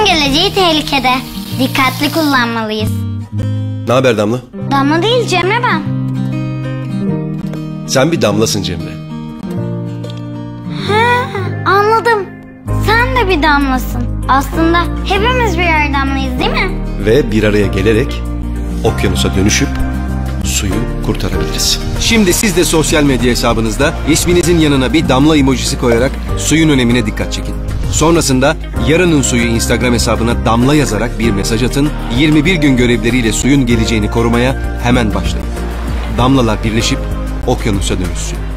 geleceği tehlikede. Dikkatli kullanmalıyız. Ne haber Damla? Damla değil, Cemre ben. Sen bir damlasın Cemre. Anladım. Sen de bir damlasın. Aslında hepimiz birer damlayız değil mi? Ve bir araya gelerek okyanusa dönüşüp suyu kurtarabiliriz. Şimdi siz de sosyal medya hesabınızda isminizin yanına bir damla emojisi koyarak suyun önemine dikkat çekin. Sonrasında Yarının Suyu Instagram hesabına damla yazarak bir mesaj atın. 21 gün görevleriyle suyun geleceğini korumaya hemen başlayın. Damlalar birleşip okyanusa dönüşsün.